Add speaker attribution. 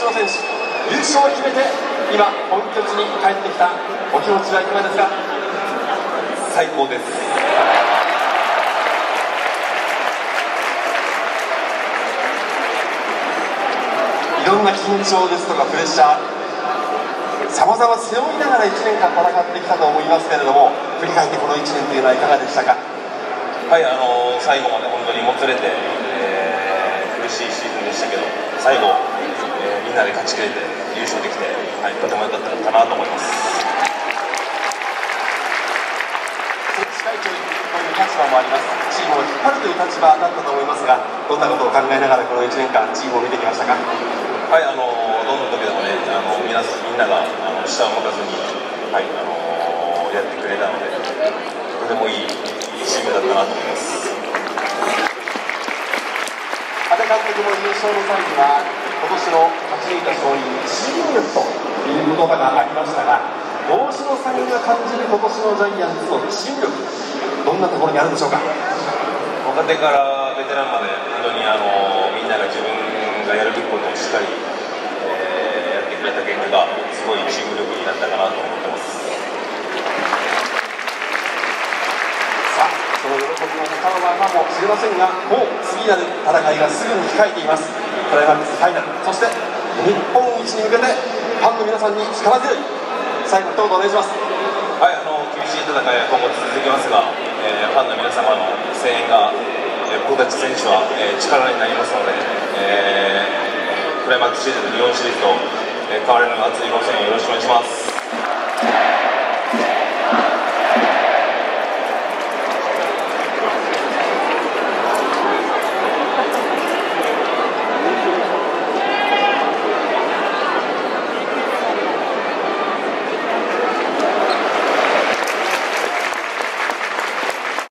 Speaker 1: 大城選手、優勝を決めて今本拠地に帰ってきたお気持ちはいかがですか？
Speaker 2: 最高です。
Speaker 1: いろんな緊張ですとかプレッシャー、さまざま背負いながら1年間戦ってきたと思いますけれども、振り返ってこの1年というのはいかがでしたか？
Speaker 2: はい、最後まで本当にもつれて、苦しいシーズンでしたけど、最後、みんなで勝ちきれて優勝できて、はい、とても良かったのかなと思います。
Speaker 1: 選手会長という立場もあります。チームを引っ張るという立場だったと思いますが、どんなことを考えながらこの1年間チームを見てきましたか？
Speaker 2: はい、どの時でもね、みんなが下を向かずに、はい、やってくれたので、とてもいいチームだったなと思います。
Speaker 1: 阿部監督も優勝の際には、今年の勝ち抜いた勝因、チーム力という言葉がありましたが、大城さんが感じる今年のジャイアンツのチーム力、どんなところにあるんでしょうか？
Speaker 2: 若手からベテランまで、本当にみんなが自分がやるべきことをしっかり、やってくれた結果が、すごいチーム力になったかなと思ってます。
Speaker 1: さあ、その喜びの高まるかもしれませんが、もう次なる戦いがすぐに控えています。クライマックスファイナル、そして日本一に向けて、ファンの皆さんに力強い最後、一言お願いします。
Speaker 2: はい、厳しい戦いは今後続きますが、ファンの皆様の声援が、僕たち選手は、力になりますので、クライマックスシリーズ、日本シリーズと、変わらぬ熱いご声援よろしくお願いします。